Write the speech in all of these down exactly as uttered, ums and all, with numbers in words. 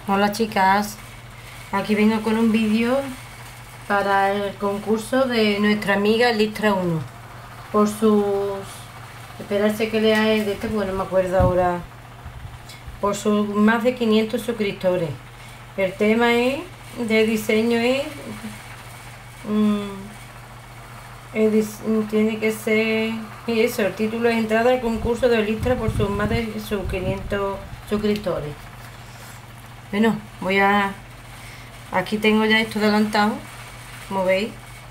Hola chicas, aquí vengo con un vídeo para el concurso de nuestra amiga Listra uno por sus... esperarse que lea el de este, bueno, no me acuerdo ahora, por sus más de quinientos suscriptores. El tema es de diseño es, mm, es dis- tiene que ser y eso, el título es entrada al concurso de Listra por sus más de sus quinientos suscriptores. Bueno, voy a... aquí tengo ya esto adelantado, como veis,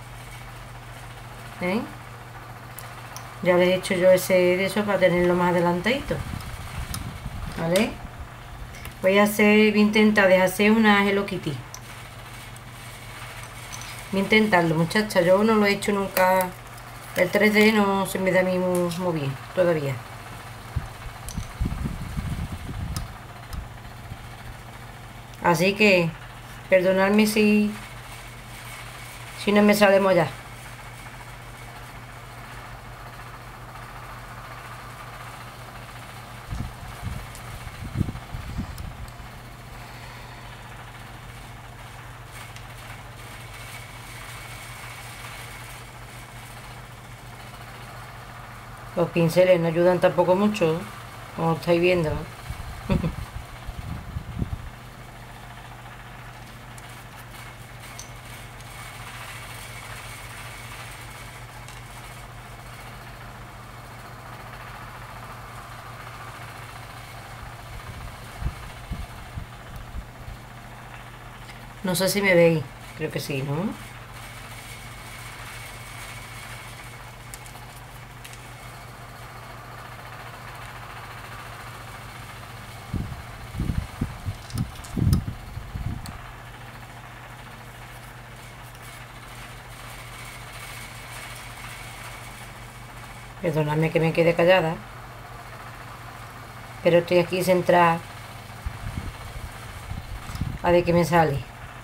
¿eh? Ya les he hecho yo ese de eso para tenerlo más adelantadito, ¿vale? Voy a hacer, voy a intentar de hacer una Hello Kitty. Voy a intentarlo, muchachas. Yo no lo he hecho nunca. El tres D no se me da a mí muy, muy bien todavía. Así que perdonadme si si no me sale ya. Los pinceles no ayudan tampoco mucho, como estáis viendo. No sé si me veis, creo que sí, ¿no? Perdonadme que me quede callada, pero estoy aquí centrada a ver qué me sale.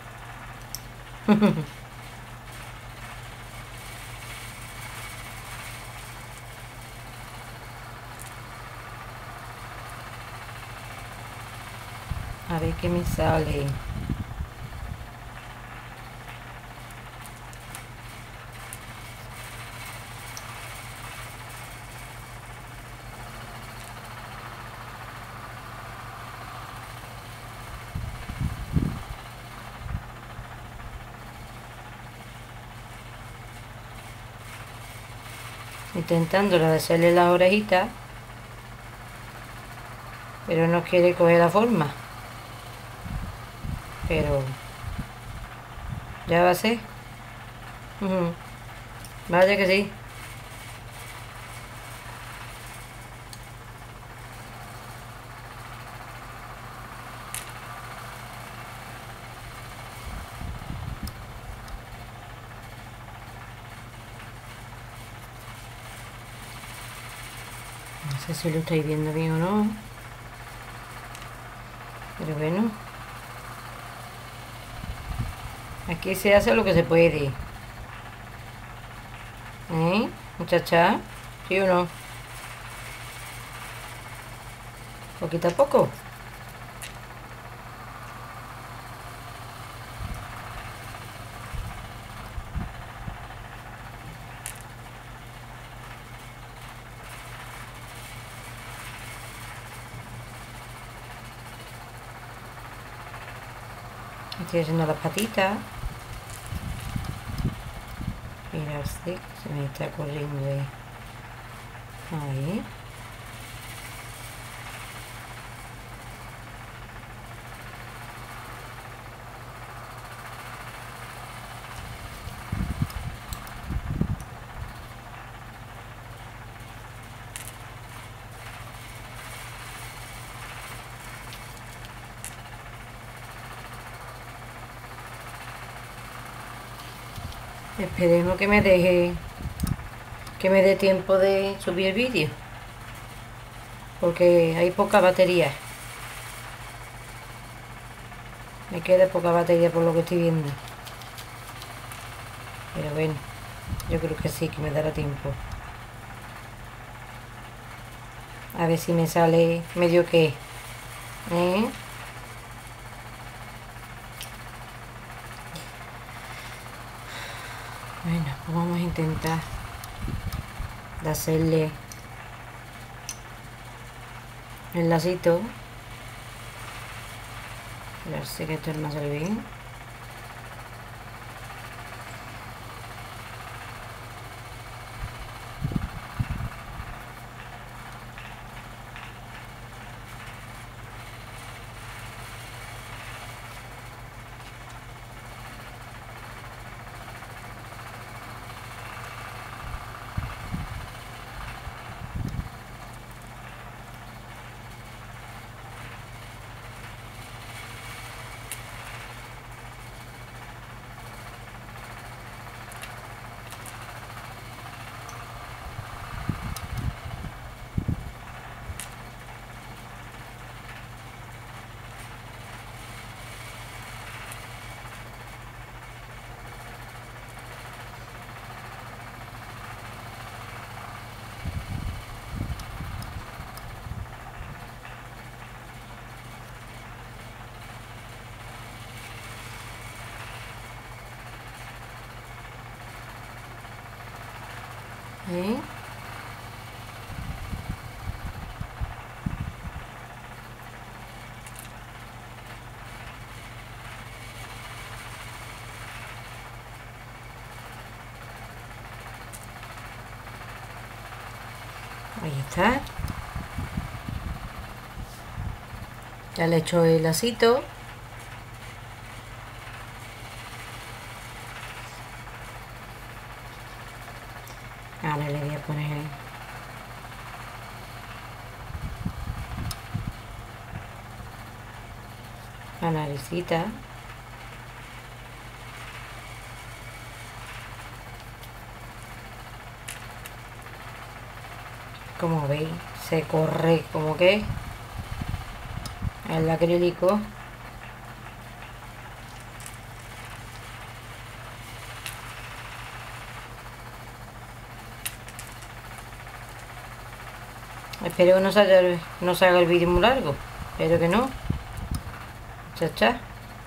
A ver qué me sale. Intentando de hacerle las orejitas, pero no quiere coger la forma. Pero ya va a ser. Ujú. Vaya que sí. No sé si lo estáis viendo bien o no, pero bueno, aquí se hace lo que se puede, ¿eh, muchacha? ¿Sí o no? Poquito a poco. Estoy haciendo las patitas. Mirad, sí, se me está corriendo ahí. Ahí. Esperemos que me deje, que me dé tiempo de subir el vídeo, porque hay poca batería. Me queda poca batería por lo que estoy viendo. Pero bueno, yo creo que sí, que me dará tiempo. A ver si me sale medio que, ¿eh? Pues vamos a intentar de hacerle el lacito. A ver si que esto no sale bien. ¿Eh? Ahí está. Ya le he hecho el lacito. Ahora le voy a poner la naricita. Como veis, se corre como que el acrílico. Espero que no se haga, no se haga el vídeo muy largo. Espero que no. Cha, cha.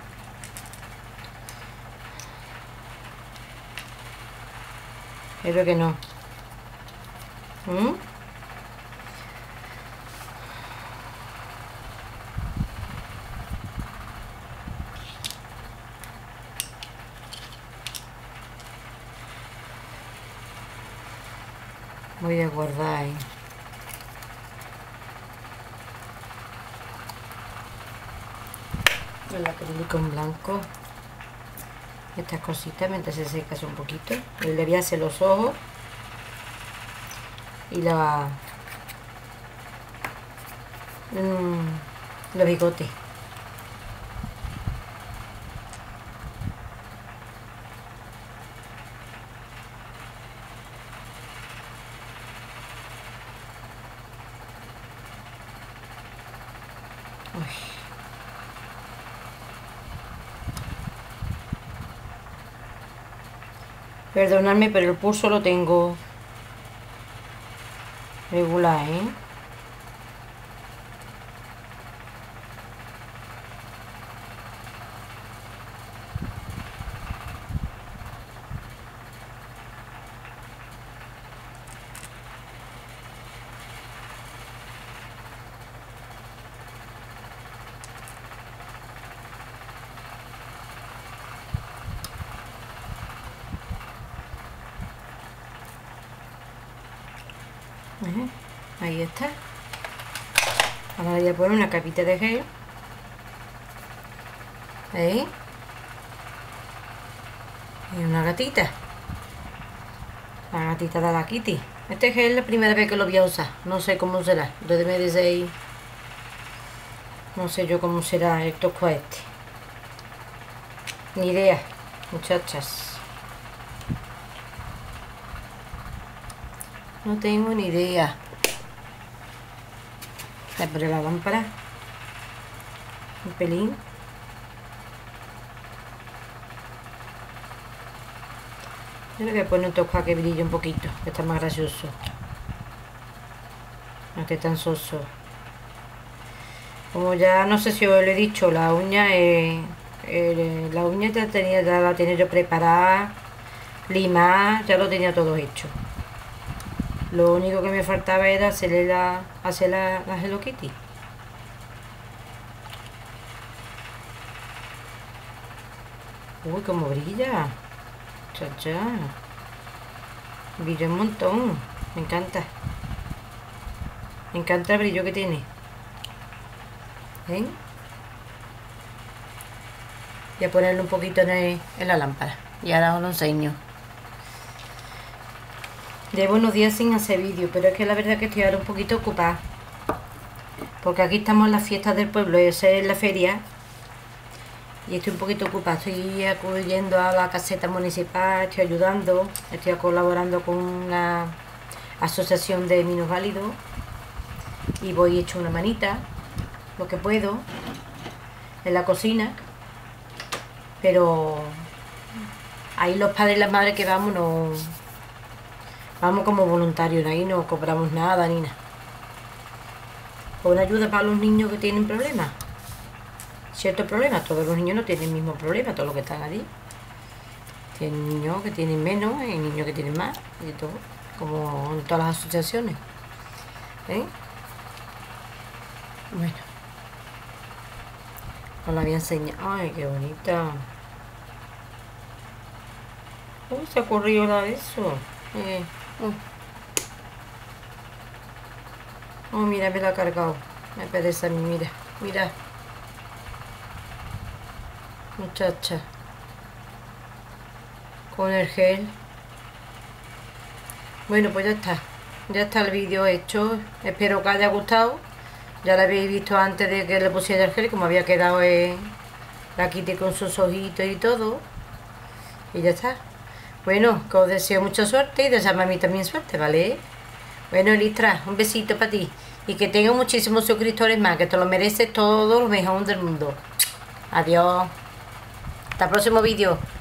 Espero que no. ¿Mm? Voy a guardar ahí. El acrílico en blanco. Estas cositas mientras se seca un poquito. Y le voy a hacer los ojos y la mmm, los bigotes. Uy. Perdonadme, pero el pulso lo tengo regular, ¿eh? Ahí está. Ahora voy a poner una capita de gel. ¿Veis? Y una gatita. La gatita de la Kitty. Este gel es la primera vez que lo voy a usar. No sé cómo será. Entonces me decís. No sé yo cómo será el toco este. Ni idea, muchachas. No tengo ni idea. La por la lámpara. Un pelín. Yo le voy a poner un toque que brille un poquito, que está más gracioso. No esté tan soso. Como ya no sé si os lo he dicho, la uña eh, eh, la uña ya tenía, ya la tenía yo preparada. limar, ya lo tenía todo hecho. Lo único que me faltaba era hacerle la, hacer la, la Hello Kitty. Uy, cómo brilla. Chacha. Brilla un montón. Me encanta. Me encanta el brillo que tiene. ¿Ven? Voy a ponerlo un poquito en, el, en la lámpara. Y ahora os lo enseño. Llevo unos días sin hacer vídeo, pero es que la verdad que estoy ahora un poquito ocupada. Porque aquí estamos en las fiestas del pueblo, esa es la feria. Y estoy un poquito ocupada, estoy acudiendo a la caseta municipal, estoy ayudando, estoy colaborando con una asociación de minusválidos. Y voy hecho una manita, lo que puedo, en la cocina. Pero ahí los padres y las madres que vamos, no, vamos como voluntarios, ahí no cobramos nada ni nada. Una ayuda para los niños que tienen problemas. Ciertos problemas, todos los niños no tienen el mismo problema, todos los que están allí. Tienen niños que tienen menos y niños que tienen más, y todo, como en todas las asociaciones. ¿Eh? Bueno, os la voy a enseñar. Ay, qué bonita. Uy, se ha corrido la de eso. Eh, oh. oh, mira, me la ha cargado. Me pereza a mí, mira, mira. Muchacha. Con el gel. Bueno, pues ya está. Ya está el vídeo hecho. Espero que haya gustado. Ya lo habéis visto antes de que le pusiera el gel, como había quedado. Eh, la quité con sus ojitos y todo. Y ya está. Bueno, que os deseo mucha suerte y deseadme a mí también suerte, ¿vale? Bueno, Listra, un besito para ti. Y que tengas muchísimos suscriptores más, que te lo mereces todo lo mejor del mundo. Adiós. Hasta el próximo vídeo.